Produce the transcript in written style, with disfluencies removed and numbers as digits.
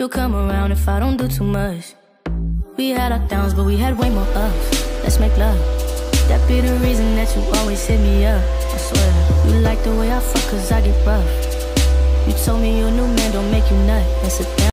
You'll come around if I don't do too much. We had our downs, but we had way more ups. Let's make love. That be the reason that you always hit me up. I swear, you like the way I fuck cause I get rough. You told me your new man don't make you nut. That's a damn